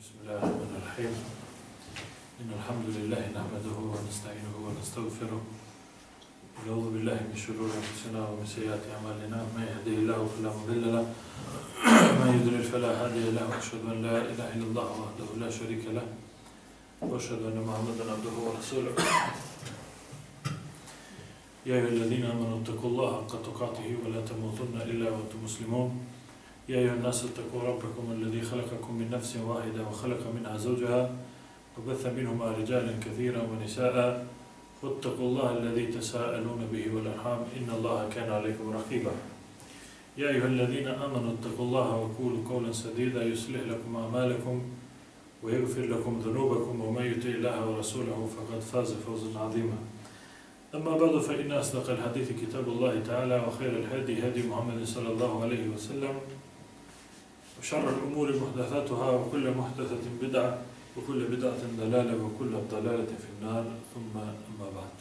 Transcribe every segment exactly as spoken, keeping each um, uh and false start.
بسم الله الرحمن الرحيم إن الحمد لله نحمده ونستعينه ونستغفره ونعوذ بالله من شرور أنفسنا ومن سيئات أعمالنا من يهده الله فلا مضل له ومن يضلل فلا هادي له وأشهد أن لا إله إلا الله وحده لا شريك له وأشهد أن محمدا عبده ورسوله يا أيها الذين آمنوا اتقوا الله حق تقاته ولا تموتن إلا وأنتم مسلمون يا أيها الناس اتقوا ربكم الذي خلقكم من نفس واحدة وخلق منها زوجها وبث منهما رجالا كثيرا ونساء واتقوا الله الذي تساءلون به والأرحام إن الله كان عليكم رقيبا يا أيها الذين آمنوا اتقوا الله وقولوا قولا سديدا يصلح لكم أعمالكم ويغفر لكم ذنوبكم ومن يطع الله ورسوله فقد فاز فوزا عظيما أما بعد فإن أصدق الحديث كتاب الله تعالى وخير الهدي هدي محمد صلى الله عليه وسلم وشر الأمور محدثاتها وكل محدثة بدعة وكل بدعة ضلالة وكل ضلالة في النار ثم أما بعد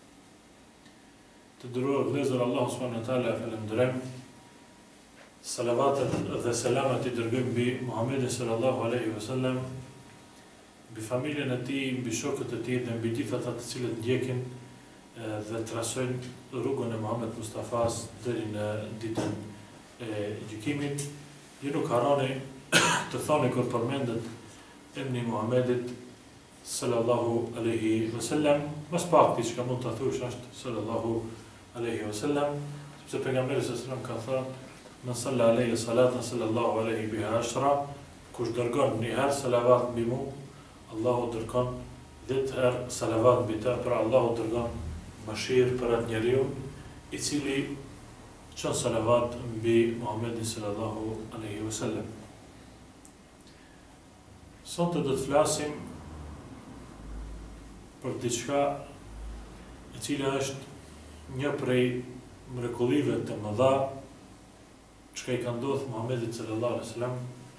تدروا غليزر الله سبحانه وتعالى فالمدرم صلوات dhe selamat I dërgojmë mbi Muhammedin sallallahu alaihi wasallam, mbi familjen e tij, mbi shokët e tij dhe mbi gjithë ata të cilët ndjekin dhe trasojnë rrugën e Muhammed Mustafas deri në ditën e gjykimit. Ju nuk harroni të thoni kur përmendet emri Muhammedit sallallahu alaihi wasallam, më së pakti që mund ta thuash është sallallahu alaihi wasallam, sepse pejgamberi sallallahu alaihi wasallam ka thënë Në salla alaihi salatan sallallahu alaihi biha ashra, kush dërgon një herë salavat mbi mu, Allahu dërgon dhjetë herë salavat mbi ta, pra Allahu dërgon mëshirë për atë njeriu I cili çon salavat mbi Muhammedin sallallahu alaihi wasallam. Sonte do të flasim për diçka e cila është një prej mrekullive të mëdha çka I ka ndodhur Muhammedit sallallahu alaihi wasallam,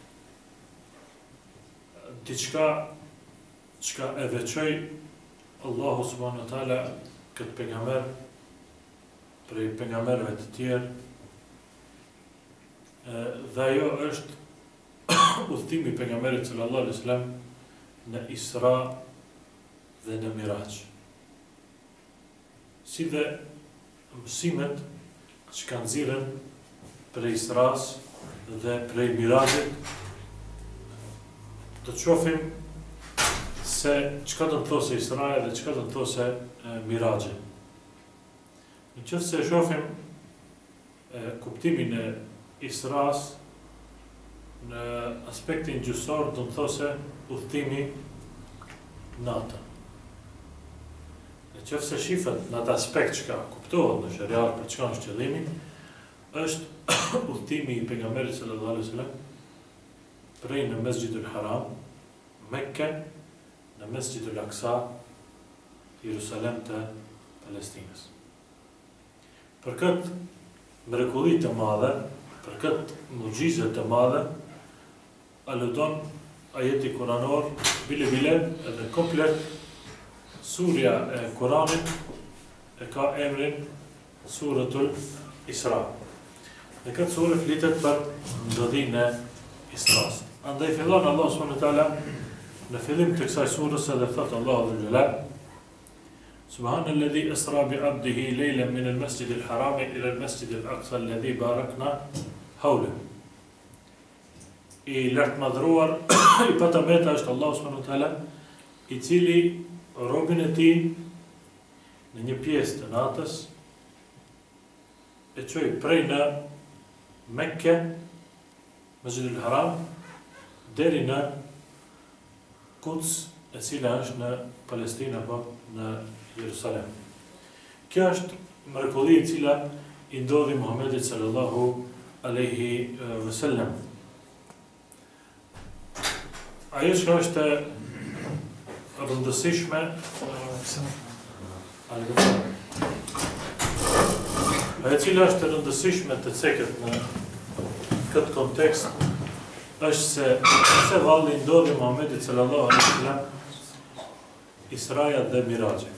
diçka çka e veçoi Allahu subhanahu wa taala këtë pejgamber prej pejgamberëve të tjerë, dhe ajo është udhëtimi I pejgamberit sallallahu alaihi wasallam në Isra dhe në Miraj. Si dhe mësimet që kanë nxirren prej Isras dhe prej Mirajit, do të shohim se çka do të thosë Israja dhe çka do të thosë Miraji. Në qoftë se shohim e, kuptimin e Isras në aspektin gjysor, do të thosë udhëtimi natën. Në qoftë se shifet në atë aspekt që kuptohet në shariat për çka është qëllimi, është udhëtimi I pejgamberit sallallahu alaihi wasallam prej në Mesjidul Haram, Mekke, në Mesjidul Aqsa, Jerusalem të Palestinës. Për këtë mrekulli të madhe, për këtë mucize të madhe, aludon ajeti kuranor, bile bile, edhe komplet surja e Kuranit e ka emrin Suratul Isra. Në këtë surë flitet për ndodhinë e Isras. Andaj fillon Allah subhanahu wa taala në fillim të kësaj surës edhe thot Allahu dhul jalal Subhanalladhi asra bi 'abdihi laylan min al-masjid al-haram ila al-masjid al-aqsa alladhi barakna hawlahu. I lartmadhruar I patameta është Allah subhanahu wa taala, I cili robën e tij në një pjesë të natës e çoi prej në Mekke, Mesjidul Haram, deri në Quds, e cila është në Palestinë apo në Jerusalem. Kjo është mrekulli e cila I ndodhi Muhammedit sallallahu alaihi wasallam. Ajo që është rëndësishme, ajo cila është rëndësishme të ceket në këtë kontekst, është se se valli ndodhi Muhammedit sallallahu alaihi wasallam Israja dhe Miraji.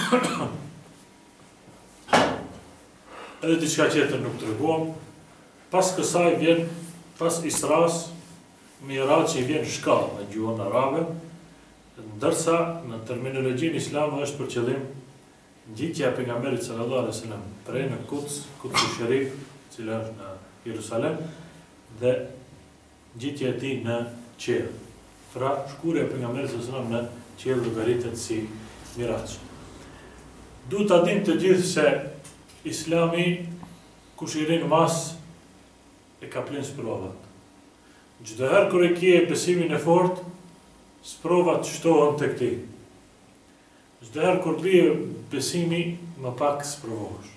Edhe diçka tjetër nuk treguam. Pas kësaj vjen, pas Isras, Miraçi vjen shkallë në gjuhën arabe, ndërsa në terminologjinë islame është për qëllim ngjitja e pejgamberit sallallahu alaihi wasallam prej në Quds, Quds Sharif, e cila është në Jerusalem, dhe ngjitja e tij në qiell. Pra shkurja e pejgamberit sallallahu alaihi wasallam në qiell llogaritet si Miraç. Duhet ta dinë të gjithë se Islami kush i rinë mas e ka plenë sprovat. Çdo herë kur e kje besimin e fortë, sprovat shtohen tek ti. Çdo herë kur bie besimi, më pak sprovohesh.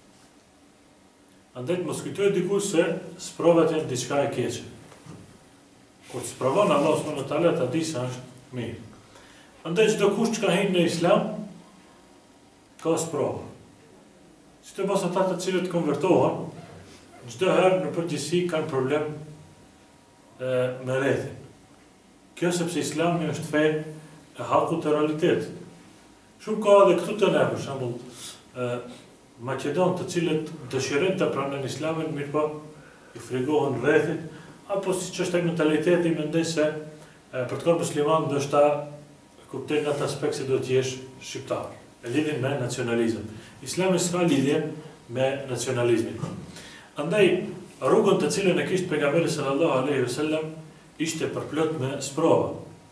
Andaj mos kujtoj dikush se sprovat janë diçka e keqe. Kur sprovon Allah subhanahu wa taala ta di se është mirë. Andaj çdo kush që ka hyrë në Islam ka sprova. Sidomos ata të cilët konvertohen, çdo herë në përgjithësi kanë problem e, me rrethin. Kjo sepse Islami është fe e hakut të realitetit. Shumë ka edhe këtu të ne, për shembull, Maqedon të cilët dëshirojnë të pranojnë Islamin, mirë po i frigohen rrethit, apo siç është ai mentaliteti, mendoj se e, për të qenë musliman ndoshta kuptoj në atë aspekt se do të jesh shqiptar. E lidhin me nacionalizëm. Islami s'ka lidhje me nacionalizmin. Andaj, rrugën të cilën e kishte pejgamberi sallallahu alaihi wasallam ishte përplot me sprova.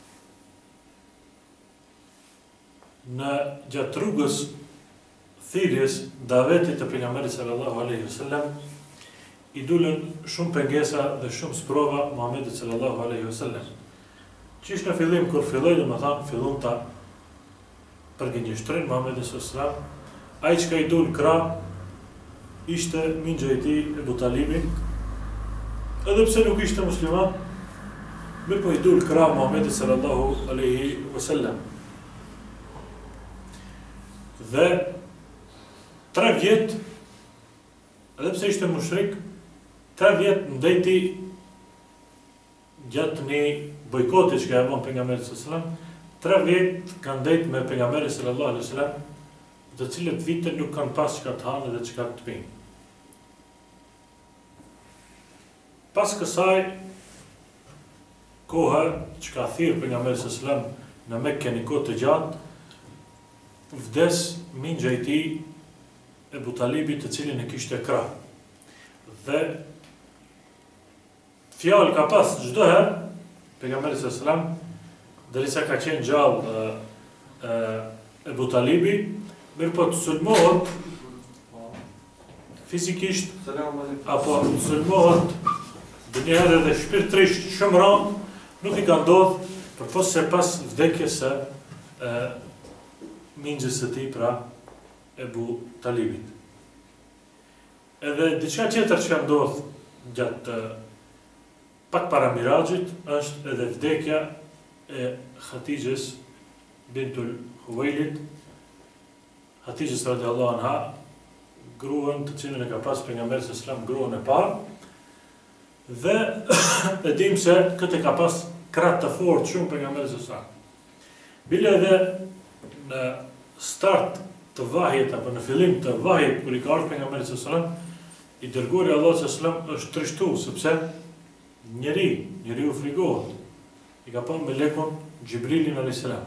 Në gjatë rrugës thirrjes davetit të pejgamberit sallallahu alaihi wasallam i dulën shumë pengesa dhe shumë sprova Muhamedit sallallahu alaihi wasallam. Qish në fillim kur filloi, domethënë fillon ta përgjinjështrin Muhamedit sallallahu alaihi wasallam, ai që ka i dul krah ishte mingja i tij Ebu Talibi, edhe pse nuk ishte musliman, mirë po i dul krah Muhamedit sallallahu alaihi wasallam. Dhe tre vjet, edhe pse ishte mushrik, tre vjet ndeti gjatë një bojkoti që ka e bën pejgamberi sallallahu alaihi wasallam, tre vjet kanë ndejt me pejgamberin sallallahu alaihi wasallam, të cilët vite nuk kanë pas çka të hanë dhe çka të pinë. Pas kësaj koha që ka thirrë pejgamberi sallallahu alaihi wasallam në Mekë një kohë të gjatë, vdes mingja i tij Ebu Talibit, të cilin e kishte krah. Dhe fjalë ka pas çdo herë pejgamberi sallallahu alaihi wasallam, derisa ka qenë gjallë e, e Ebu Talibi, mirë po të sulmohet fizikisht, apo të sulmohet dhe njëherë edhe shpirtërisht shëmran, nuk i ka ndodhë përpos se pas vdekjes së e, mingjës së tij, pra Ebu Talibit. Edhe diçka tjetër që ka ndodhë gjatë pak para Miraxhit është edhe vdekja e Hatixhes bintul Huwailit, Hatixhes radiallahu anha, gruan të cilën e ka pas pejgamberi sallallahu alaihi wasallam, gruan e parë, dhe e dim se këtë ka pas krah të fortë shumë pejgamberi sallallahu alaihi wasallam. Bile edhe në start të vahjet, apo në fillim të vahjet, kur i ka ardhur pejgamberi sallallahu alaihi wasallam, i dërguari Allah sallallahu alaihi wasallam është trishtuar, sepse njeri, njeriu frigohet. I ka pa me lekun Gjibrilin alayhis salam.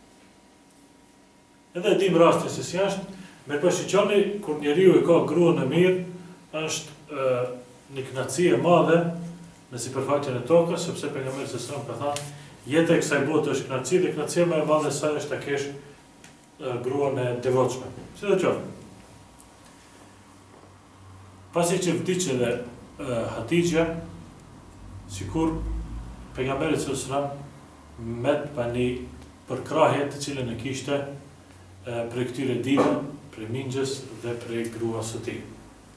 Edhe dim rastin se si është, me përshqyqoni, kur njeriu e ka gruan e mirë, është e, një kënaqësi e madhe në sipërfaqen e tokës, sepse pejgamberi sallallahu alaihi wasallam ka thënë, jeta e kësaj bote është kënaqësi dhe kënaqësia më e madhe sa është ta kesh e, gruan e devotshme. Sidoqoftë. Pasi që vdiqe dhe Hatixha, sikur pejgamberi sallallahu alaihi wasallam met pa një përkrahje të cilën e kishte për këtyre dive, për mingjës dhe për gruas së tij.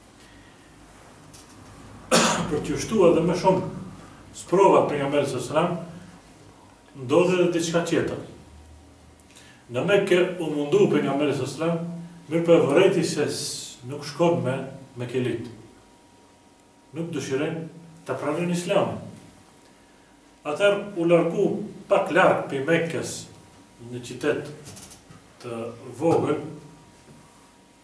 Për t'ju shtuar edhe më shumë sprova pejgamberit sallallahu alaihi wasallam, ndodhi edhe diçka tjetër. Në Mekë u mundu pejgamberi sallallahu alaihi wasallam, mirë po e vërejti se nuk shkon me me kelit. Nuk dëshirojnë ta pranojnë Islamin. Atëherë u largu pak larg prej Mekës, në qytet të vogël,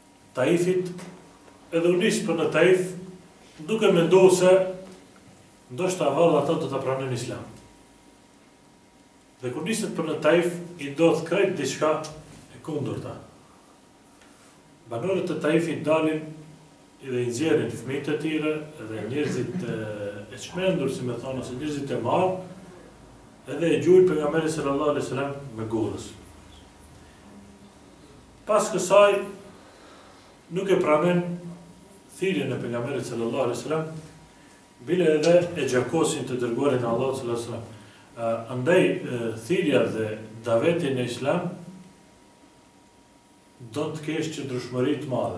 Taifit, edhe u nis për në Taif, duke menduar se ndoshta valla ata do ta pranojnë Islam. Dhe kur niset për në Taif, i ndodh krejt diçka e kundërta. Banorët e Taifit dalin dhe i nxjerrin fëmijët e tyre dhe njerëzit e, e çmendur, si më thonë, ose njerëzit e madh, edhe e gjujnë pejgamberin sallallahu alaihi wasallam me gurës. Pas kësaj nuk e pranojnë thirrjen e pejgamberit sallallahu alaihi wasallam, bile edhe e gjakosin të dërguarin e Allahut sallallahu alaihi wasallam. Uh, andaj uh, thirrja dhe daveti në Islam do të kesh qëndrueshmëri të madhe.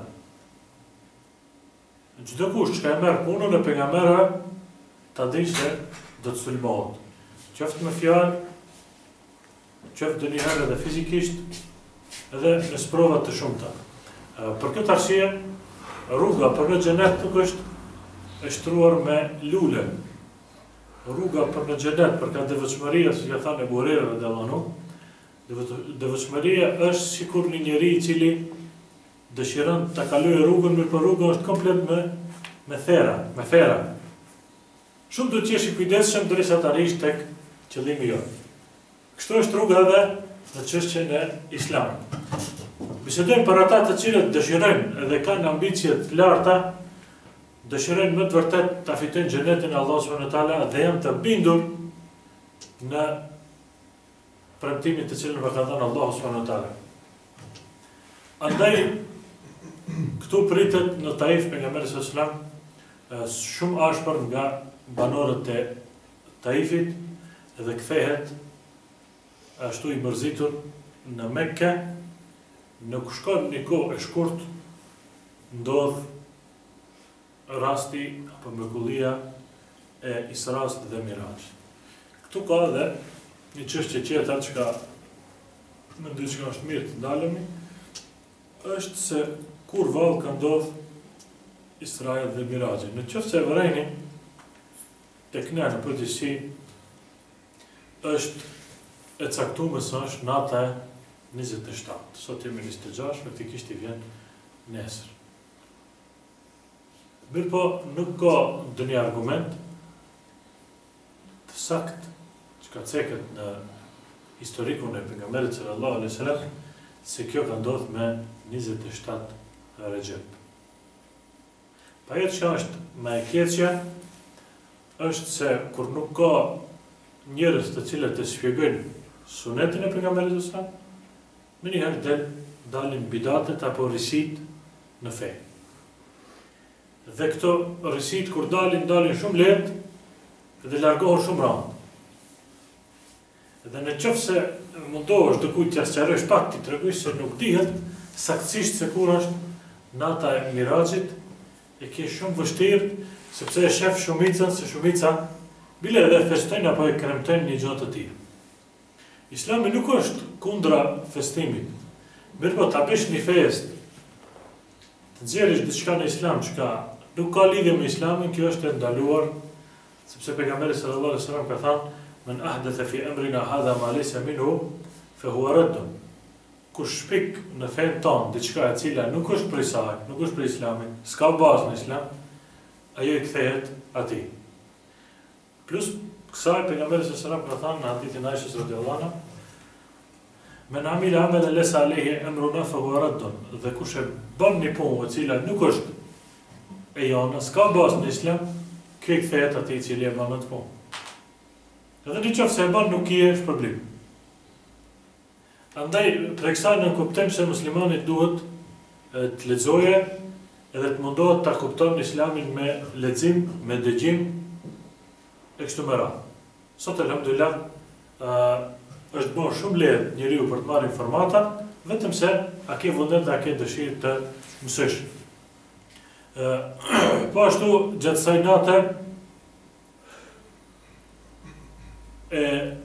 Çdo kush që e merr punën e pejgamberëve, ta di se do të sulmohet. Qoftë me fjalë, qoftë ndonjëherë edhe fizikisht, edhe në sprova të shumta. Uh, për këtë arsye, rruga për në xhenet nuk është e shtruar me lule. Rruga për në xhenet, për ka devotshmëria, si ka thënë Abu Huraira radhiyallahu anhu, devotshmëria është sikur një njeri i cili dëshiron ta kalojë rrugën, mirë për rruga është komplet me me thera, me fera. Shumë duhet të jesh i kujdesshëm derisa të arrish tek qëllimi jot. Kështu është rruga edhe në çështjen e Islamit. Bisedojmë për ata të cilët dëshirojnë dhe kanë ambicie të larta, dëshirojnë më të vërtet ta fitojnë xhenetin e Allahut subhanahu wa taala dhe janë të bindur në premtimin të cilën ka dhënë Allahu subhanahu wa taala. Andaj këtu pritet në Taif pejgamberi sallallahu alaihi wasallam shumë ashpër nga banorët e Taifit dhe kthehet ashtu i mërzitur në Mekke. Nuk shkon një kohë e shkurt, ndodh rasti apo mrekullia e Isras dhe Miraj. Këtu ka edhe një çështje tjetër që ka mendoj që është mirë të ndalemi, është se kur vallë ka ndodh Israja dhe Mirajin. Në qoftë se vërejni tek ne në përgjithësi është e caktuar se është nata e njëzet e shtatë. Sot jemi njëzet e gjashtë, faktikisht i vjen nesër. Mirë po, nuk ka ndonjë argument të sakt që ka ceket në historikun e pejgamberit sallallahu alaihi wasallam se kjo ka ndodhur me njëzet e shtatë Rexhep. Pa jetë që është më e keqja, është se kur nuk ka njerëz të cilët të shpjegojnë sunetin e pejgamberit sallallahu alaihi wasallam, më njëherë del dalin bidatet apo risit në fe. Dhe këto risit kur dalin, dalin shumë lehtë dhe largohen shumë rand. Dhe në qoftë se mundohesh të kujt t'ia sqarosh pak, ti tregosh se nuk dihet saktësisht se kur është nata e Mirajit, e ke shumë vështirë sepse e shef shumicën se shumica bile edhe festojnë apo e kremtojnë një gjë të tillë. Islami nuk është kundra festimit. Mirë po ta bësh një festë, të nxjerrësh diçka në Islam që ka nuk ka lidhje me Islamin, kjo është e ndaluar, sepse pejgamberi sallallahu alaihi wasallam ka thënë: "Men ahdatha fi amrina hadha ma laysa minhu fa huwa radd." Kur shpik në fen ton diçka e cila nuk është prej saj, nuk është prej Islamit, s'ka bazë në Islam, ajo i kthehet atij. Plus kësaj pejgamberi sallallahu alaihi wasallam ka thënë në hadithin e Aishës radhiyallahu anha: "Men amila amalan laysa alayhi amruna fa huwa radd." Dhe kush e bën një punë e cila nuk është e jona, s'ka bazë në Islam, kjo i kthehet atij i cili e bën atë punë. Edhe në qoftë se e bën nuk i është problem. Andaj, për kësaj në kuptojmë se muslimani duhet të lexojë edhe të mundohet ta kupton Islamin me lexim, me dëgjim e kështu me radhë. Sot elhamdulillah është bërë shumë lehtë njeriu për të marrë informata, vetëm se a ke vullnet dhe a ke dëshirë të mësosh. Po ashtu gjatë kësaj nate e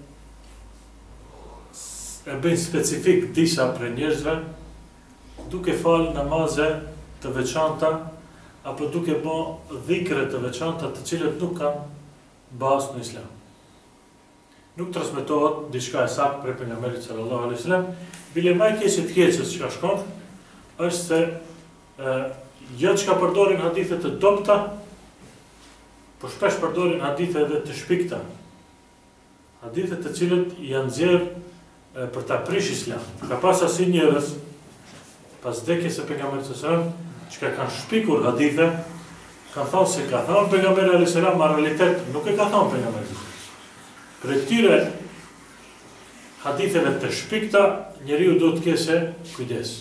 e bëjnë specifik disa për njerëzve duke falë namaze të veçanta apo duke bë dhikre të veçanta të cilët nuk kanë bazë në Islam. Nuk transmetohet diçka e saktë prej pejgamberit sallallahu alaihi wasallam, bile më keq se të keqës që ka shkon është se jo që ka përdorin hadithet të dobta, po shpesh përdorin hadithe edhe të shpikta. Hadithe të cilët janë nxjerrë për ta prish Islam. Ka pas asnjë njerëz pas vdekjes së pejgamberit sallallahu alajhi wasallam që kanë shpikur hadithe, kanë thënë se ka thënë pejgamberi alayhis salam, ma realitet nuk e ka thënë pejgamberi. Për këtyre haditheve të shpikta, njeriu duhet të kese kujdes.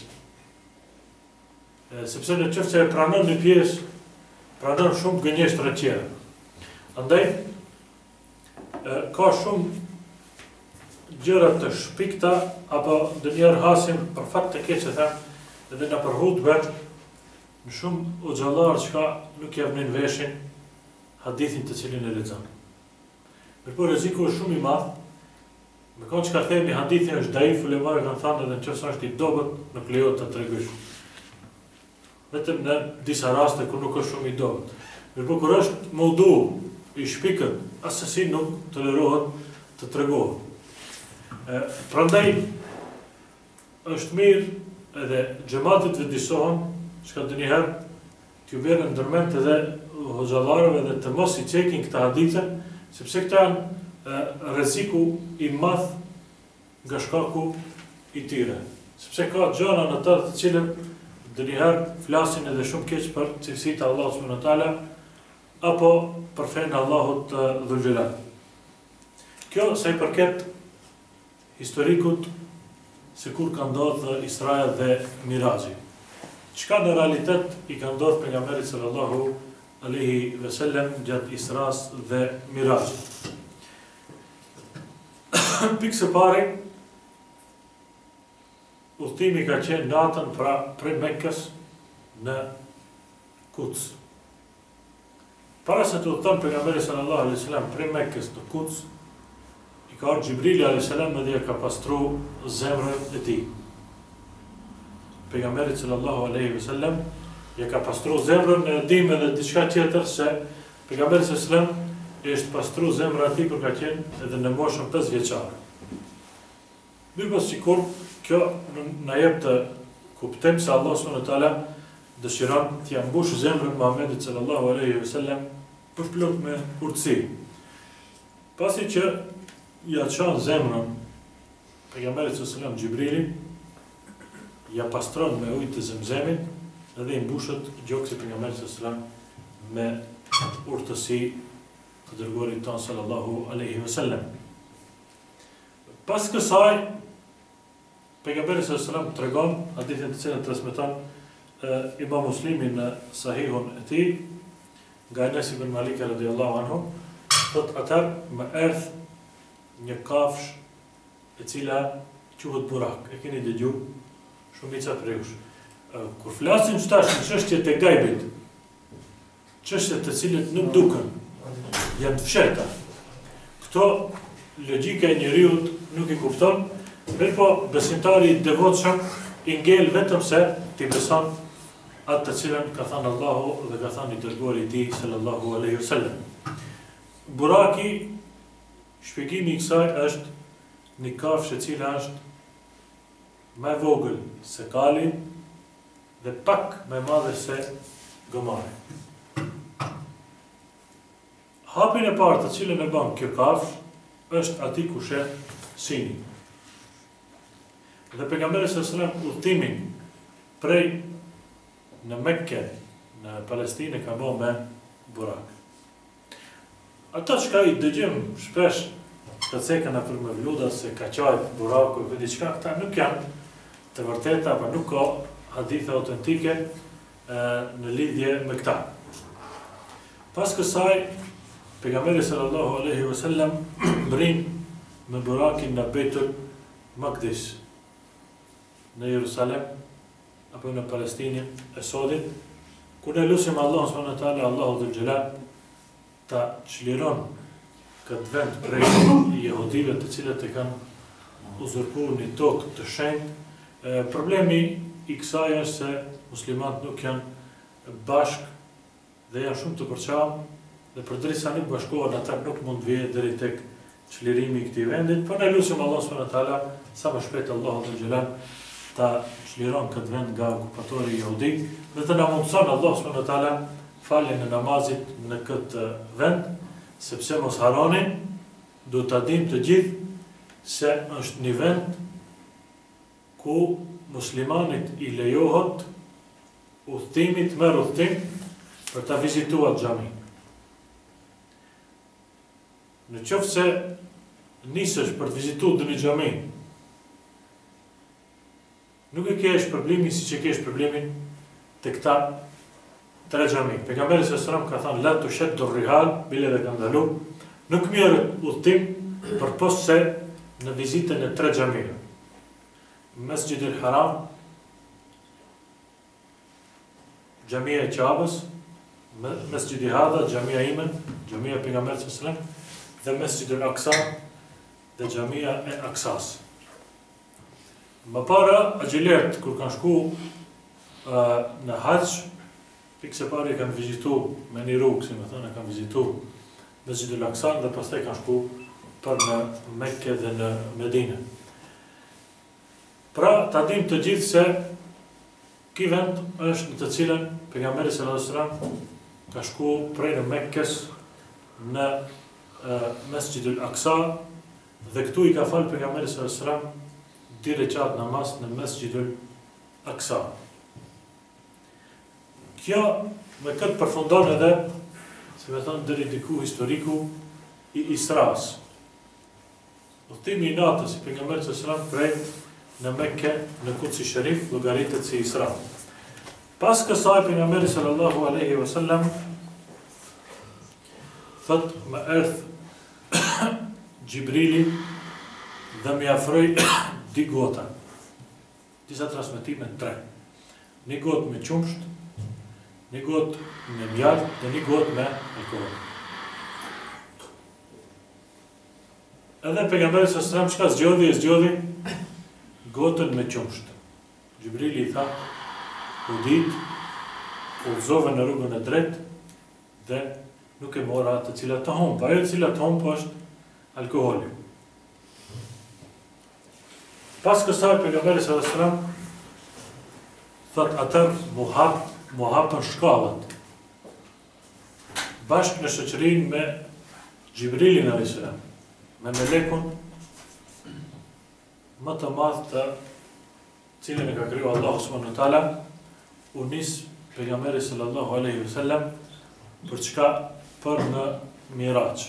E, sepse në qoftë se e pranon një pjesë, pranon shumë gënjeshtra të tjera. Andaj, e, ka shumë gjëra të shpikta, apo ndonjëherë hasim për fat të keq e them, edhe në për hutbe, në shumë o xhallar që nuk javnin veshin hadithin të cilin e lexon. Por po rreziku është shumë i madh. Me konë që ka themi hadithin është daif, ulemarë kanë thënë edhe nëse është i dobët, nuk lejohet ta tregosh. Vetëm në disa raste kur nuk është shumë i dobët. Por po kur është maudu i shpikët, asesi nuk tolerohet të tregohet. Ë, prandaj është mirë edhe xhamatit vëdisohen, çka ndonjëherë t'ju merren ndërmend edhe hoxhallarëve dhe të mos i çekin këta hadithe, sepse këta janë rreziku i madh nga shkaku i tyre. Sepse ka gjëra në të të cilën ndonjëherë flasin edhe shumë keq për cilësitë e Allahut subhanahu wa taala apo për fenë e Allahut dhul xhelal. Kjo sa i përket historikut se kur ka ndodhur Israja dhe Miraxhi. Çka në realitet i ka ndodhur pejgamberit sallallahu alaihi wasallam gjatë Isras dhe Miraxhit. Pikë së pari, udhëtimi ka qenë natën pra prej Mekkës në Kuds. Para se të udhëton pejgamberi sallallahu alaihi wasallam prej Mekkës në Kuds, i ka ardhur Xhibrili alaihi salam dhe ja ka pastruar zemrën e tij. Pejgamberi sallallahu alaihi wasallam ja ka pastruar zemrën, e dim edhe diçka tjetër se pejgamberi sallallahu alaihi wasallam është pastru zemra ati kur ka qenë edhe në moshën pesë vjeçare. Mirë, sikur kjo na jep të kuptojmë se Allah subhanahu wa taala dëshiron të mbush zemrën Muhamedit sallallahu alaihi wasallam për plot me urtësi. Pasi që ja çon zemrën pejgamberit sallallahu alaihi wasallam Xhibrili, ja pastron me ujë të Zemzemit edhe i mbushet gjoksi pejgamberit sallallahu alaihi wasallam me urtësi të dërguarit tonë sallallahu alaihi wasallam. Pas kësaj, pejgamberi sallallahu alaihi wasallam tregon hadithin të cilën transmeton uh, Imam Muslimi në Sahihun e tij, nga Anas ibn Malik radhiyallahu anhu, thot atar më erdh një kafsh e cila quhet burak. E keni dëgjuar shumica prej jush. Uh, kur flasim tash në çështjet e gajbit, çështje të cilët nuk duken, janë të fshehta. Këto logjika e njeriut nuk i kupton, mirë po besimtari i devotshëm i ngel vetëm se ti beson atë të cilën ka thënë Allahu dhe ka thënë i dërguari i tij sallallahu alaihi wasallam. Buraki, shpjegimi i kësaj është një kafshë e cila është më e vogël se kali dhe pak më e madhe se gomari. Hapin e parë të cilën e bën kjo kafshë është ati ku sheh sini. Dhe pejgamberi sallallahu alaihi wasallam udhtimin prej në Mekke, në Palestinë ka bën me burak. Ata që i dëgjojmë shpesh të cekën a për me vluda se ka qajt buraku e diçka, këta nuk janë të vërteta, apo nuk ka hadithe autentike e, në lidhje me këta. Pas kësaj, pejgamberi sallallahu alaihi wasallam mbrin me burakin në Beitul Maqdis në Jerusalem apo në Palestinë e sodit, ku ne lutim Allahun subhanahu wa taala, Allahu dhul xhelal, ta çliron këtë vend prej jehudive të cilët e kanë uzurpuar një tokë të shenjtë. Problemi i kësaj është se muslimanët nuk janë bashkë dhe janë shumë të përçarë, dhe përderisa nuk bashkohen ata nuk mund vijë deri tek çlirimi i këtij vendit, por ne lutim Allahun subhanahu wa taala sa më shpejt Allahu dhul xhelal ta çliron këtë vend nga okupatori jehudi dhe të na mundson Allahu subhanahu wa taala faljen e namazit në këtë vend, sepse mos harroni, do ta dimë të gjithë se është një vend ku muslimanit i lejohet udhëtimit, merr udhëtim për ta vizituar xhamin. Në qoftë se nisesh për të vizituar një xhami, nuk e kesh problemin siç e kesh problemin te këta tre xhami. Pejgamberi sallallahu alajhi wasallam ka thënë la tushaddu ar-rihal, bile dhe ka ndalu, nuk merret udhëtim për post se në vizitën e tre xhamive. Mesjid al-Haram, xhamia e Qabës, Mesjid i Hadha, xhamia ime, xhamia e pejgamberit sallallahu alajhi wasallam, dhe Mesjid al-Aqsa dhe xhamia e Aksas. Më para, agjilet, kur kanë shku uh, në Hax, pikse pare kanë vizitu me një rrugë, si me thënë, kanë vizitu Mesjid al-Aqsa dhe pastaj kanë shku për në Mekke dhe në Medinë. Pra, ta dim të gjithë se ky vend është në të cilën pejgamberi sallallahu alajhi wasallam ka shku prej në Mekkes në uh, Mesjid al-Aqsa dhe këtu i ka falë pejgamberi sallallahu alajhi wasallam dy rekat namaz në Mesjid al-Aqsa. Kjo me këtë përfundon edhe, si me thonë, deri diku historiku i Isras. Udhëtimi i natës i pejgamberit sallallahu alajhi wasallam prej në Mekke, në Quds Sharif, llogaritet si Isra. Pas kësaj pejgamberi sallallahu alaihi wasallam thot më erdh Gjibrili dhe më afroi dy gota. Disa transmetime tre. Një gotë me qumsht, një gotë me mjalt dhe një gotë me alkohol. Edhe pejgamberi sallallahu alaihi wasallam çka zgjodhi, e zgjodhi gotën me qumsht. Gjibrili i tha, u dit, u udhëzove në rrugën e drejtë dhe nuk e mora atë të cilat të humb. Ajo të cilat të humb është alkoholi. Pas kësaj pejgamberi sallallahu alajhi wasallam thot atër mu hap, mu hapën shkallët. Bashkë në shoqërinë me Gjibrilin alayhis salam, me melekun më të madh të cilën e ka kriju Allahu subhanahu wa taala, u nis pejgamberi sallallahu alaihi wasallam për çka? Për në Miraç.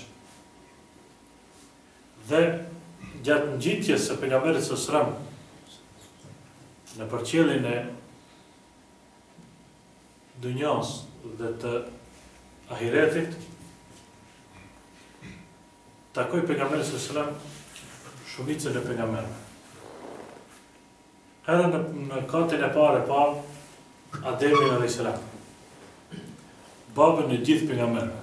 Dhe gjatë ngjitjes së pejgamberit sallallahu alaihi wasallam në përqjelljen e dunjas dhe të ahiretit, takoi pejgamberi sallallahu alaihi wasallam shumicën e pejgamberëve. Edhe në, në katin e parë e parë Ademin alayhis salam, babën e gjithë pejgamberëve.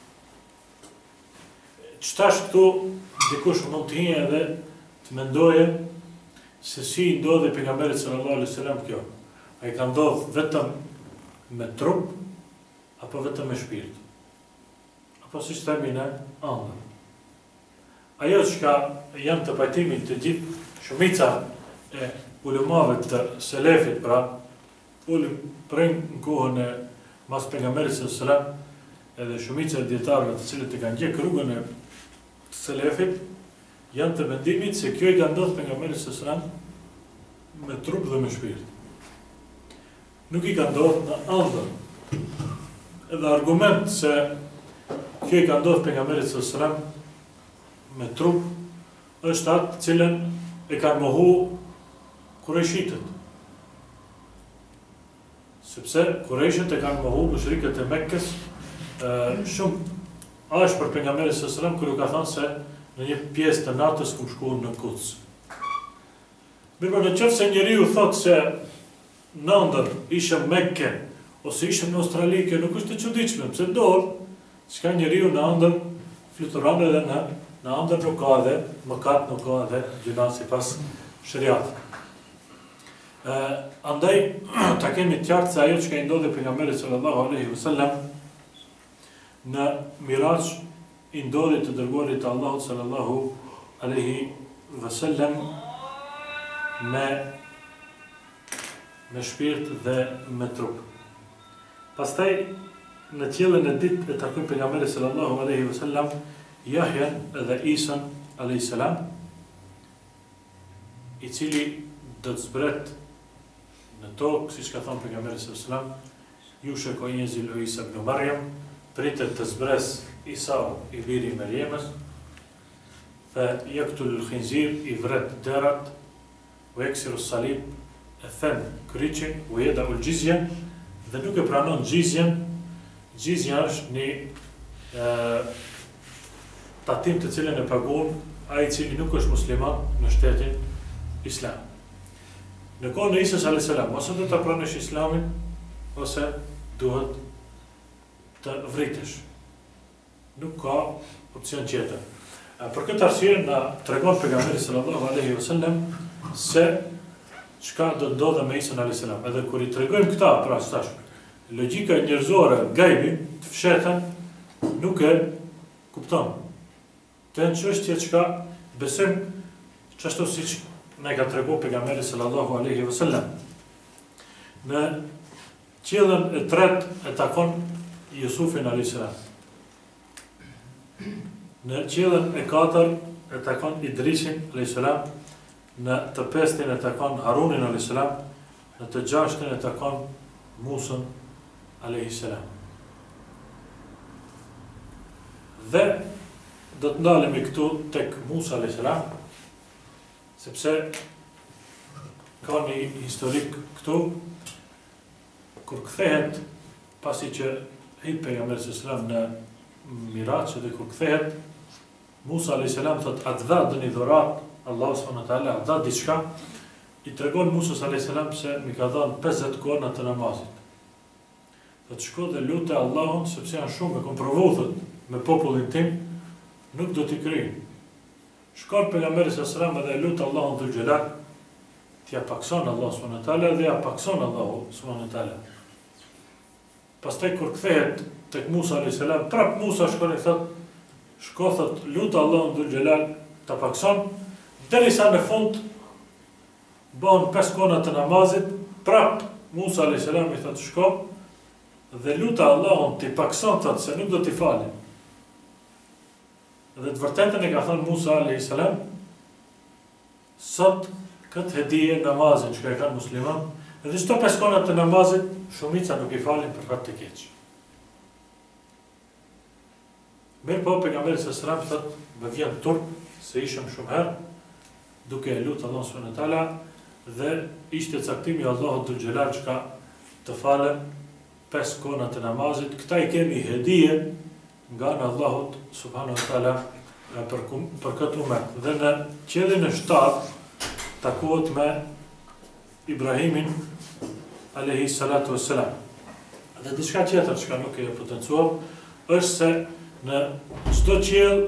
Qëtash këtu dikush mund të hinjë edhe të mendoje se si ndodhe pejgamberit sallallahu alaihi wasallam kjo. Ai ka ndodhur vetëm me trup apo vetëm me shpirt? Apo siç themi ne, ëndër. Ajo që janë të pajtimit të gjithë shumica e ulemave të selefit, pra ulem prej në kohën e mas pejgamberit sallallahu alaihi wasallam, edhe shumica e dietarëve të cilët e kanë gjekë rrugën e selefit, janë të mendimit se kjo i ka ndodhur pejgamberit sallallahu alaihi wasallam me trup dhe me shpirt. Nuk i ka ndodhur në ëndër. Edhe argument se kjo i ka ndodhur pejgamberit sallallahu alaihi wasallam me trup është atë cilën e kanë mohu Kurejshitët. Sepse Kurejshët e kanë mohu mushrikët e Mekkës shumë ashtë për pejgamberin sallallahu alaihi wasallam, kur u ka thënë se në një pjesë të natës kum shkuar në Quds. Mirë, në qoftë se njeriu thotë se nëndër ishëm Mekke ose ishëm në Australi, kjo nuk është e çuditshme, pse ndodh, çka njeriu në ëndër fluturon edhe në në ëndër nuk ka dhe mëkat, nuk ka dhe gjëna sipas shariatit. Uh, andaj, ta kemi të qartë se ajo që ka i ndodhe pejgamberit sallallahu alaihi wasallam në Miraç i ndodhi të dërguarit të Allahut sallallahu alaihi wasallam me me shpirt dhe me trup. Pastaj në qiellin e ditë e takojnë pejgamberin sallallahu alaihi wasallam Jahjan dhe Isan alayhis salam, i cili do të zbret në tokë, siç ka thënë pejgamberi sallallahu alaihi wasallam, Yushe ko yenzil Isa ibn Maryam, pritet të zbres Isa i biri i Merjemës, fa yaqtul al-khinzir, i vret derat, wa yaksiru as-salib, e fen kryqin, wa yada'u al-jizya, dhe nuk e pranon gjizjen. Gjizja është një e, tatim të cilën e pagun ai i cili nuk është musliman në shtetin islam. Në kohën e Isës alayhis salam, ose do ta pranosh islamin, ose duhet të vritesh. Nuk ka opcion tjetër. Për këtë arsye na tregon pejgamberi sallallahu alaihi wasallam se çka do të ndodhe me Isën alayhis salam. Edhe kur i tregojmë këta, pra stash, logjika njerëzore, gajbi, të fshetën, nuk e kupton. Të në çështje çka besim çashtu siç na ka treguar pejgamberi sallallahu alaihi wasallam. Në qiellin e tretë e takon Jusufin alayhis salam. Në qiellin e katër e takon Idrisin alayhis salam. Në të pestin e takon Harunin alayhis salam. Në të gjashtin e takon Musën alayhis salam. Dhe do të ndalemi këtu tek Musa alayhis salam, sepse ka një historik këtu, kur kthehet, pasi që hip pejgamberi sallallahu alaihi wasallam në Miraç, dhe kur kthehet, Musa alayhis salam thot atë dha dëni dhurat, Allahu subhanahu wa taala dha diçka, i tregon Musa alayhis salam se mi ka dhënë pesëdhjetë korna të namazit. Thot shko dhe lutë Allahun, sepse janë shumë e komprovuar me popullin tim, nuk do t'i kryjnë. Shkon pejgamberi sallallahu alaihi wasallam dhe lutë Allahun dhul xhelal, t'ja pakson Allahu subhanahu wa taala dhe ja pakson Allahu subhanahu wa taala. Pastaj kur kthehet tek Musa alayhis salam, prap Musa shkon i thot, shko thot lutë Allahun dhul xhelal ta pakson, derisa në fund bën pesë kona të namazit, prap Musa alayhis salam i thot shko dhe lutë Allahun t'i pakson, thot se nuk do t'i falem. Dhe të vërtetën e ka thënë Musa alayhis salam, sot këtë hedije namazin që ka e kanë musliman, edhe çdo pesë kona të namazit, shumica nuk i falin për fat të keq. Mirë po, pejgamberi sallallahu alaihi wasallam thot, më vjen turp, se ishëm shumë herë, duke e lutë Allahun subhanahu wa taala, dhe ishte caktimi i Allahut dhul xhelal që ka të falen pesë kona të namazit. Këta i kemi hedije nga në Allahut subhanahu wa taala për, për këtë umet. Dhe në qiellin e shtatë takohet me Ibrahimin alayhi salatu wassalam. Dhe diçka tjetër që nuk e potencuar është se në çdo qiell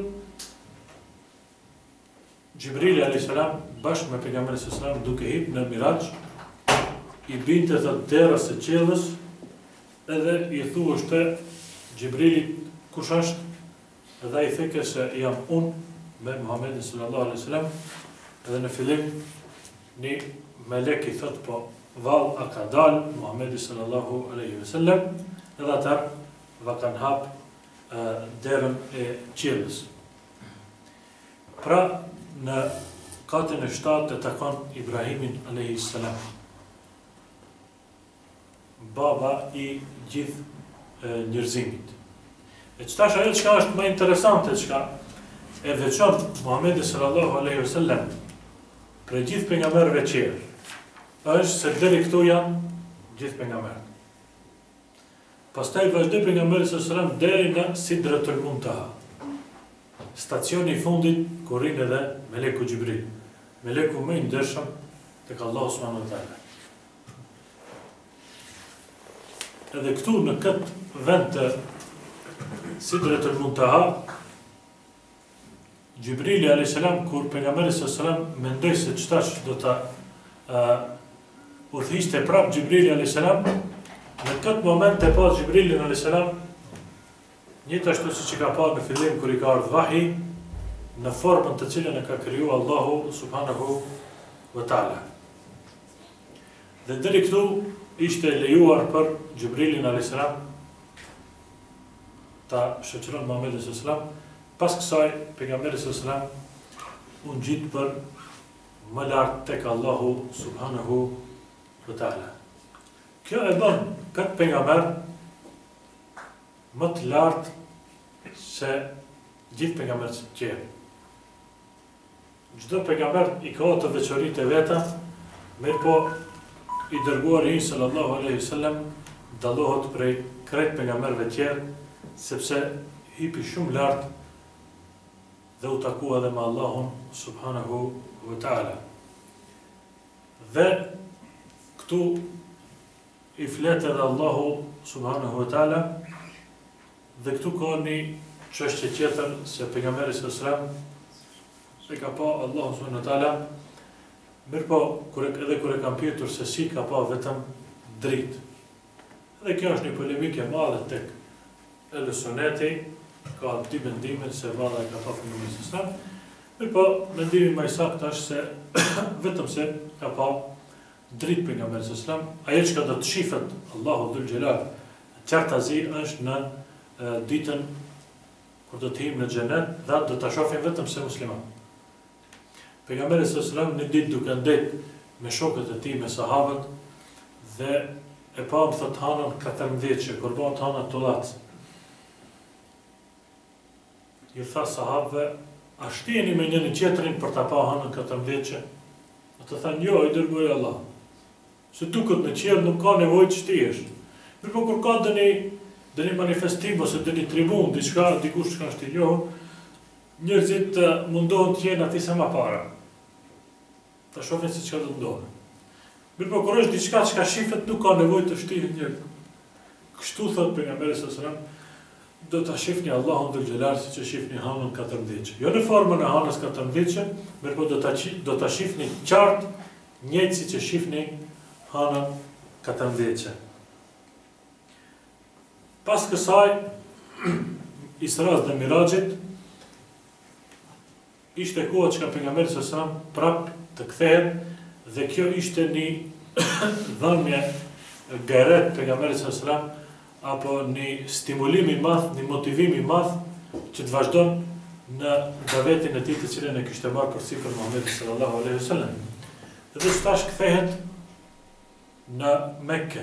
Gjibrili alayhis salam bashkë me pejgamberin sallallahu alaihi wasallam duke hip në Miraç, i binte të derës së qiellës, edhe i thuashte Gjibrilit kush është, edhe ai thekë se jam unë me Muhamedit sallallahu alaihi wasallam, edhe në fillim një melek i thot po vall a ka dal Muhamedi sallallahu alaihi wasallam, edhe ata va kanë hap uh, derën e qiellës. Pra në katin e shtatë të takon Ibrahimin alayhis salam, baba i gjithë e, njerëzimit. E qëtash ajo çka është më interesante, çka e veçon Muhamedi sallallahu alaihi wasallam për gjithë pejgamberëve tjerë, është se deri këtu janë gjithë pejgamberët. Pastaj vazhdoi pejgamberi sallallahu alaihi wasallam deri në Sidratul Muntaha, stacioni i fundit ku rrin edhe Meleku Gjibril, Meleku më i ndershëm tek Allahu subhanahu wa taala. Edhe këtu në këtë vend të Sidratul Muntaha, Gjibrili alayhis salam, kur pejgamberi sallallahu alaihi wasallam mendoi se çtash do ta uh, udhëhiqte prap Gjibrili alayhis salam, në këtë moment e pa Gjibrilin alayhis salam, njëtashtu siç i ka parë në fillim kur i ka ardhur vahi, në formën të cilën e ka krijuar Allahu subhanahu wa taala. Dhe deri këtu ishte lejuar për Gjibrilin alayhis salam ta shoqëron Muhamedit sallallahu alaihi wasallam. Pas kësaj pejgamberi sallallahu alaihi wasallam u ngjit për më lart tek Allahu subhanahu wa taala. Kjo e bën këtë pejgamber më të lartë se gjithë pejgamberët e tjerë. Çdo pejgamber i ka të veçoritë e veta, mirë po i dërguari sallallahu alaihi wasallam dallohet prej krejt pejgamberëve tjerë, sepse hipi shumë lart dhe u takua edhe me Allahun subhanahu wa taala. Dhe këtu i flet edhe Allahu subhanahu wa taala, dhe këtu ka një çështje tjetër se pejgamberi sallallahu alaihi wasallam e ka pa Allahu subhanahu wa taala, mirë po kur edhe kur e kam pyetur se si ka pa vetëm dritë. Dhe kjo është një polemikë e madhe tek el suneti, ka dy mendime se valla e ka pa pejgamberi sallallahu alaihi wasallam. Mirë po mendimi më i saktë është se vetëm se ka pa dritë pejgamberi sallallahu alaihi wasallam. Ajo që do të shifet Allahu dhul xhelal qartazi është në e, ditën kur do të him në xhenet, dhe do ta shohim vetëm se musliman. Pejgamberi sallallahu alaihi wasallam në ditë duke ndet me shokët e tij, me sahabët, dhe e pa më thot hanën katërmbëdhjetë, kur bëhet hana tullac. I tha sahabëve, a shtiheni me njëri tjetrin për ta pa hanën katërmbëdhjetë? Ata thanë, jo, i dërguari Allah. Se duket në qiell nuk ka nevojë të shtihesh. Mirë po kur ka dëni dëni manifestim ose dëni tribun, diçka, dikush që ka shtilohu, njerëzit mundohen të jenë aty sa më para. Ta shohin se çka do të ndodhë. Mirë po kur është diçka që ka shifet, nuk ka nevojë të shtihet njerëz. Kështu thot pejgamberi sallallahu alaihi wasallam, do ta shihni Allahun dhul xhelal siç e shihni hanën katërmbëdhjetë. Jo në formën e hanës katërmbëdhjetë, mirë po do ta do ta shihni qartë njëjtë siç e shihni hanën katërmbëdhjetë. Pas kësaj Isras dhe Mirajit ishte koha që ka pejgamberi sallallahu alaihi wasallam prap të kthehet, dhe kjo ishte një dhënje gajret pejgamberit sallallahu alaihi wasallam, apo një stimulim i madh, një motivim i madh që të vazhdon në davetin e tij të cilën e kishte marrë përsipër Muhamedi sallallahu alaihi wasallam. Dhe tash kthehet në Mekke.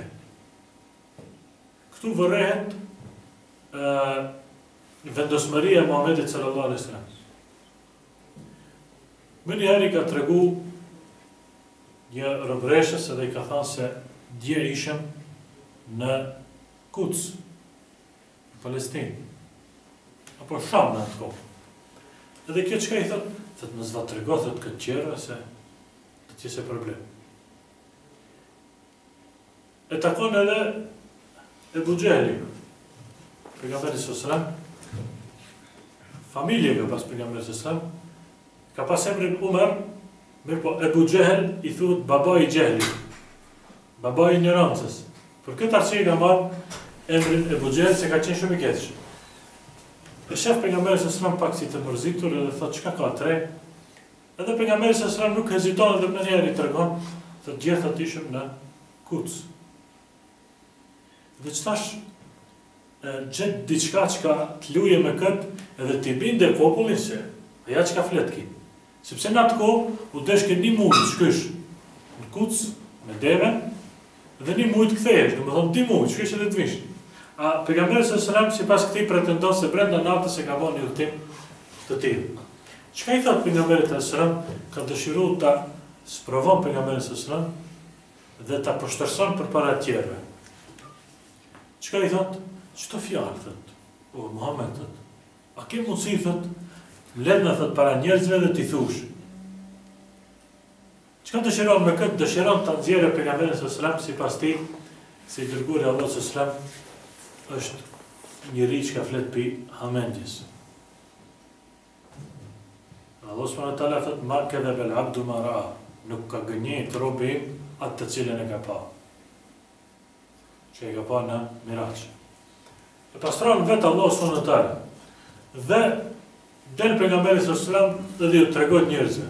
Këtu vërehet uh, vendosmëria e Muhamedit sallallahu alaihi wasallam. Më njëherë i ka tregu një rëbreshës edhe i ka thënë se dje ishëm në Kuds, në Palestinë, apo Sham në atë kohë. Edhe kjo çka i thot, thot më zva trego, thot këtë qerë, se të qese problem. E takon edhe Ebu Gjehli, pejgamberi sallallahu alaihi wasallam, familje ka pas pejgamberi sallallahu alaihi wasallam, ka pas emrin Umar, mirë po Ebu Gjehel i thot baba i Gjehli, baba i ignorancës. Për këtë arsye ka marrë emrin Ebu Gjehel, se ka qenë shumë i keq. E shef pejgamberi sallallahu alaihi wasallam pak si të mërzitur edhe thot çka ka tre. Edhe pejgamberi sallallahu alaihi wasallam nuk heziton edhe më njëherë i tregon, thot gjithat ishim në Kuds. Dhe qëtash gjetë diçka që ka të luje me këtë edhe t'i binde popullin se aja që ka flet ki. Sepse në atë kohë u deshke një mujtë shkysh në Kuds me deve dhe një mujtë kthejesh, dhe më thonë di mujtë shkysh edhe të vish. A pejgamberi sallallahu alaihi wasallam si pas këtij pretendon se brenda natës e ka bën një udhtim të tillë. Çka i thot pejgamberi sallallahu alaihi wasallam, ka dëshiruar ta sprovon pejgamberin sallallahu alaihi wasallam dhe ta poshtërson përpara të tjerëve. Çka i thot? Çto fjalë thot? O Muhammed thot. A ke mundësi thot? Let në thot para njerëzve dhe t'i thush. Çka dëshiron me këtë? Dëshiron ta nxjerrë pejgamberin sallallahu alaihi wasallam sipas tij, se i dërguari Allah sallallahu alaihi wasallam është njëri që ka flet pi hamendjes. Allah subhanahu wa taala thot ma kadhaba al-abdu ma ra'a, nuk ka gënjejt robi atë të cilën e ka pa. Që e ka pa në Miraj. E pastron vetë Allah subhanahu wa taala. Dhe del pejgamberi sallallahu alaihi wasallam dhe ju tregon njerëzve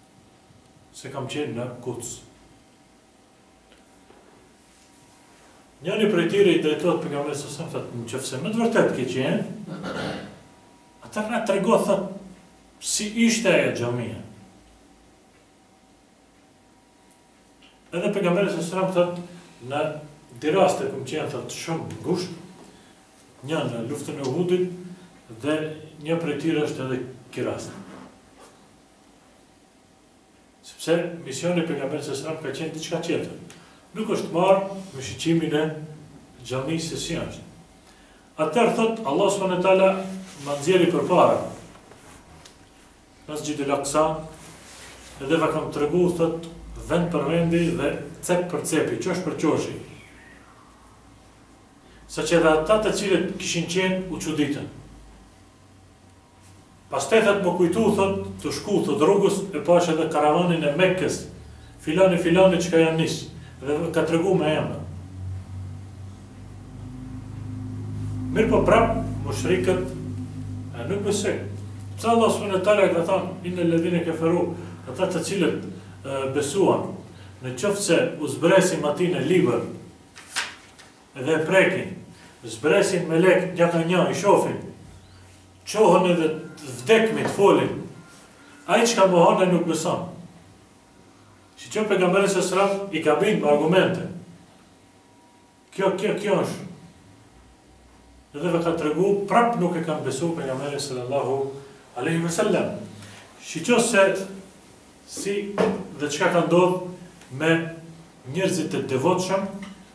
se kam qenë në Kuds. Njëri prej tyre i drejtohet pejgamberit sa sa thotë, nëse më të vërtet ke qenë, atëherë na trego thotë si ishte ajo xhamia. Edhe pejgamberi sa sa thotë në dy raste ku qenë thotë shumë ngushtë, një në luftën e Uhudit dhe një prej tyre është edhe ky rast. Sepse misioni i pejgamberit sa sa ka qenë diçka tjetër. Nuk është marrë me shiqimin e xhamisë se si është. Atëherë thot Allah subhanahu wa taala ma nxjerri përpara. Masjid al-Aqsa, edhe va kam tregu thot vend për vendi dhe cep për cepi, qosh për qoshi. Sa që edhe ata të cilët kishin qenë u çuditën. Pastaj thot më kujtu thot të shku thot rrugës e pash edhe karavanin e Mekkës. Filani filani çka janë nis dhe ka tregu me emra. Mirë po prap mushrikët e nuk besojnë. Pse Allah subhanahu wa taala ka thënë inna alladhina kafaru, ata të cilët e, besuan, në qoftë se u zbresin aty në libër edhe e prekin, zbresin me lek një ka një, i shofin, qohën edhe të vdekmit folin, ai çka mohon ai nuk beson. Si që pejgamberi sa selam i ka bind me argumente. Kjo, kjo, kjo është. Edhe ve ka tregu, prap nuk e kanë besu pejgamberi sallallahu alaihi wasallam. Shiqo se si dhe çka ka ndodhur me njerëzit e devotshëm,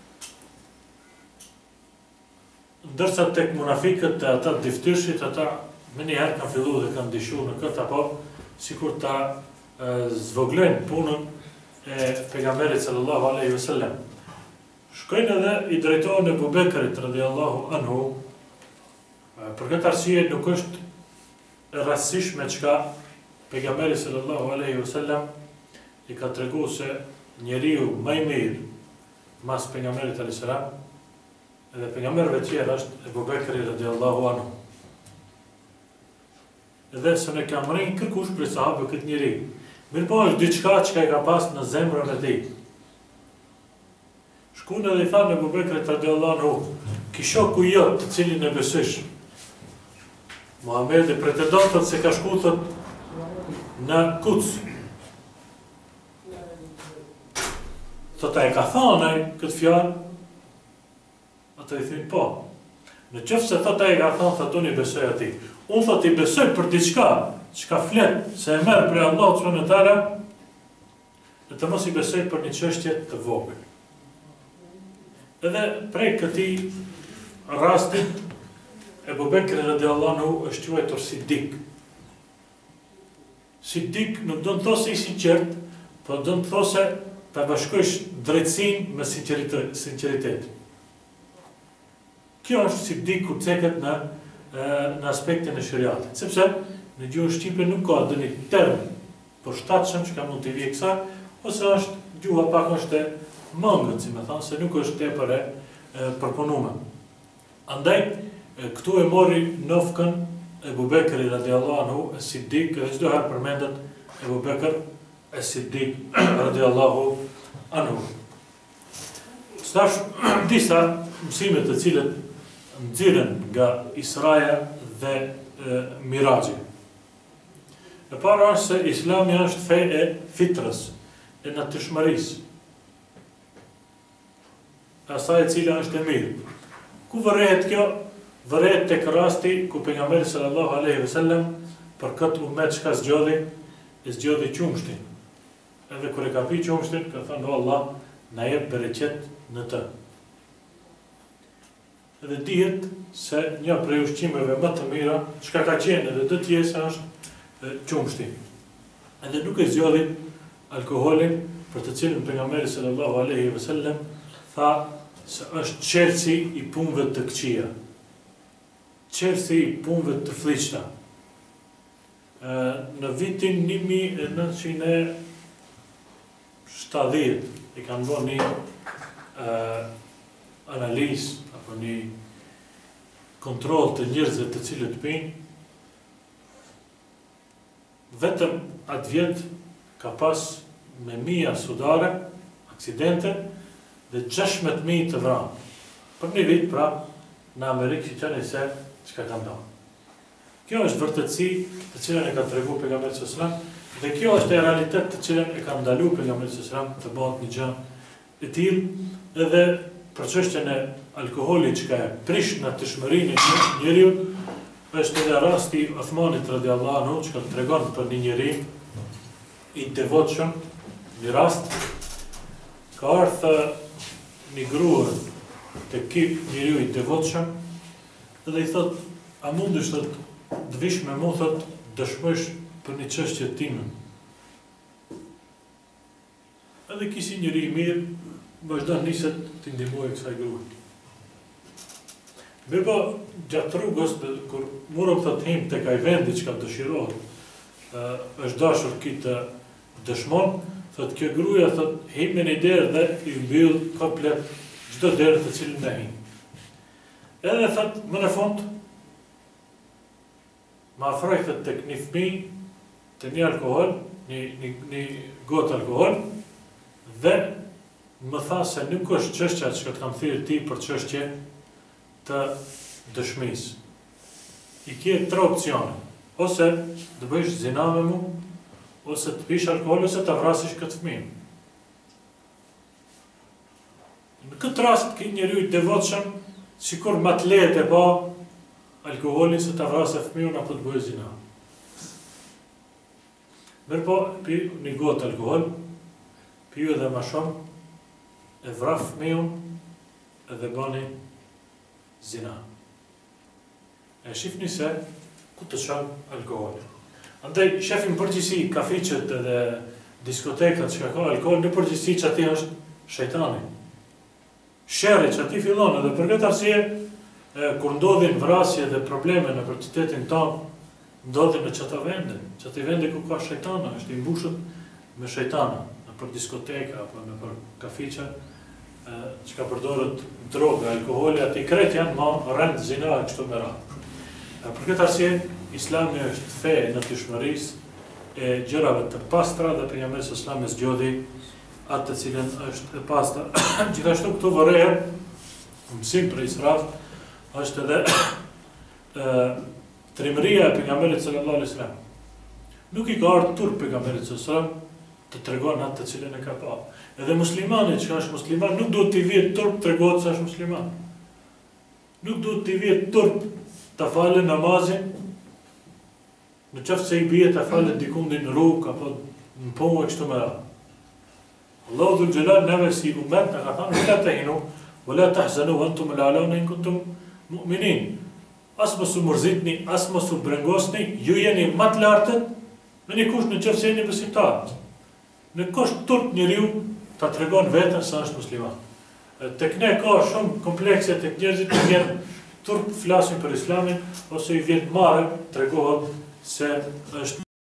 ndërsa tek munafikët e ata diftyrshit, ata më njëherë kanë filluar dhe kanë dishu në këtë, apo sikur ta e, zvoglojnë punën e pejgamberit sallallahu alaihi wasallam. Shkojnë edhe i drejtohen Ebu Bekrit radhiyallahu anhu. Për këtë arsye nuk është rastësisht me çka pejgamberi sallallahu alaihi wasallam i ka treguar se njeriu më i mirë mas pejgamberit alayhis salam edhe pejgamberëve të tjerë është Ebu Bekri radhiyallahu anhu. Edhe se ne kam rënë kërkush për sahabë këtë njeri. Mirë po është diçka që ka pas në zemrën e tij. Shkun edhe i thanë Ebu Bekrit radhiyallahu anhu, ki shoku jot të cilin e besosh. Muhamedi pretendon thot se ka shku thot në Kuc. Thot ai ka thënë këtë fjalë, ato i thënë po. Në qoftë se thot ai ka thënë thot unë i besoj atij. Unë thot i besoj për diçka që ka flet se e merr prej Allahut subhanahu wa taala, dhe të mos i besoj për një çështje të vogël. Edhe prej këtij rastit Ebu Bekri radhiyallahu anhu është quajtur Siddik. Siddik nuk do të thosë i sinqert, por do të thosë ta bashkosh drejtësinë me sinqeritet, sinqeritet. Kjo është Siddik ku ceket në në aspektin e shariatit, sepse në gjuhën shqipe nuk ka dhe një term përshtatshëm që ka mund të vijë kësaj, ose është gjuha pak është e mangët, si me thanë, se nuk është tepër e përpunuar. Andaj, këtu e mori nofkën Ebu Bekri radhiyallahu anhu as-Siddik, dhe çdo herë përmendet Ebu Bekr as-Siddik radhiyallahu anhu. Stash disa mësime të cilët nxirren nga Israja dhe e, Miraxhi. E para është se Islami është fe e fitrës, e natyrshmërisë. Asaj e cila është e mirë. Ku vërejhet kjo? Vërejhet tek rasti ku pejgamberi sallallahu alaihi wasallam për këtë ummet çka zgjodhi, e zgjodhi qumshtin. Edhe kur e ka pi qumshtin, ka thënë o Allah, na jep bereqet në të. Edhe dihet se një prej ushqimeve më të mira, çka ka qenë edhe do të jetë është qumshti. Edhe nuk e zgjodhi alkoolin, për të cilën pejgamberi sallallahu alaihi wasallam tha se është çelësi i punëve të këqija. Çelësi i punëve të fllihshta. Në vitin një mijë e nëntëqind e shtatëdhjetë i kanë bërë një analizë apo një kontroll të njerëzve të cilët pinë. Vetëm atë vjet ka pas me mija sudare, aksidente, dhe gjashtëdhjetë mijë të vranë. për një vit pra në Amerikë që qenë se që ka kanë dalë. Kjo është vërtetësi të cilën e ka tregu pejgamberi sallallahu alajhi wasallam, dhe kjo është e realitet të cilën e ka ndalu pejgamberi sallallahu alajhi wasallam të bëhet një gjë e tillë, edhe për çështjen e alkoolit që ka prish në tëshmërinë e njeriu, është edhe rasti Uthmanit radhiyallahu anhu që ka tregon për një njeri i devotshëm, një rast ka ardhur një grua të ky njeriu i devotshëm dhe i thot, a mundesh të të vish me mu, thot, dëshmojsh për një çështje time. Edhe kisi njëri i mirë, vazhdon niset të ndihmojë kësaj grua. Mirë po, gjatë rrugës, kur murëm thot him tek ai vendi që ka dëshirohet, është dashur këtë dëshmon, thot kjo gruaja thot him me një derë dhe i mbyll komplet çdo derë të cilën na him. Edhe thot më në fund ma afroj thot tek një fëmijë të një alkohol, një, një, një gotë alkohol, dhe më tha se nuk është çështja që të kam thirrë ti për çështje të dëshmisë. I ke tre opsione, ose të bëjsh zina me mu, ose të pish alkohol, ose të vrasësh këtë fëmijë. Në këtë rast, këtë njeriu i devotshëm, sikur më të lehtë e pa alkoholin se të vrasë fëmijën apo të bëjë zina. Mirë po, pi një gotë alkohol, piju edhe ma shumë, e vraf fëmijën edhe bani zina. E shifni se ku të shumë alkohol. Andaj, shefim përgjithësi kafiqet edhe diskotekat që ka alkohol, në përgjithësi që ati është shejtani. Sherri që ati fillon edhe për këtë arsye, kur ndodhin vrasje dhe probleme në për qytetin tonë, ndodhin në qëta vende, qëta vende ku ka shejtana, është i mbushur me shejtana, në për diskoteka, apo në për kafiqe, që ka përdorët droga, alkoholi, ati kret janë ma rend zina e kështu me radhë. Për këtë arsye, Islami është fe në tishmërisë e gjërave të pastra dhe pejgamberi sallallahu alajhi wasallam e zgjodhi atë të cilën është e pastra. Gjithashtu këtu vërehet, mësim për israf, është edhe trimëria e pejgamberit sallallahu alajhi wasallam. Nuk i ka ardhur turp pejgamberit sallallahu alajhi wasallam të tregon atë të cilën e ka pa. Edhe muslimani që është musliman nuk duhet t'i vjet turp tregohet se është musliman. Nuk duhet t'i vjet turp të falë namazin, në qëftë se i bje të falë dikundi në rrugë apo në punë e kështu me radhë. Allahu dhul Gjelal neve si umet në ka thënë, vëla të hinu, vëla të hzanu, antum l'alawna in kuntum mu'minin. As mos u mërzitni, as mos u brengosni, ju jeni më të lartët, me një kush në qëftë se jeni besimtar. Në kush turp njeriu ta tregon veten se është musliman. Tek ne ka shumë komplekse tek njerëzit që vjen turp flasin për Islamin, ose i vjen marrë tregohet se është